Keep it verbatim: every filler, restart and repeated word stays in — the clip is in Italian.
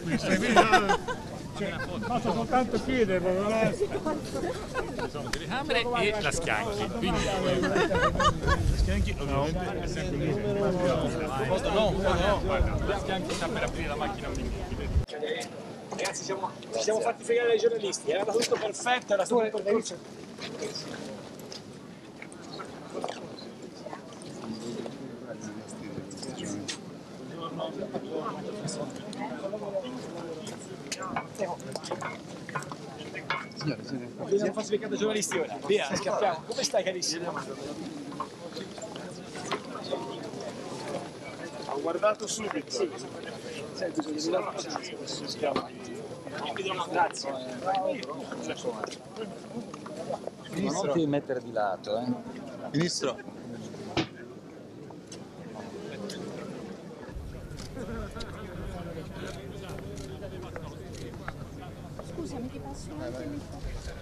questa, quindi cioè, basta soltanto chiedere, no? Ci sono delle camere e la schianchi, quindi la schianchi ovviamente è sempre il numero. No, no, guarda, la schianchi sta per aprire la macchina un minuto. Ragazzi, siamo, ci siamo fatti fregare dai giornalisti, era tutto perfetto, era tutto percorso. Signore, signore. Bisogna farsi beccare dai giornalisti ora. Via, scappiamo. Come stai, carissimo? Ho guardato subito. Sì. Senti, bisogna grazie. Non ti mettere di lato, eh. Ministro. Scusami, ti passo un attimo.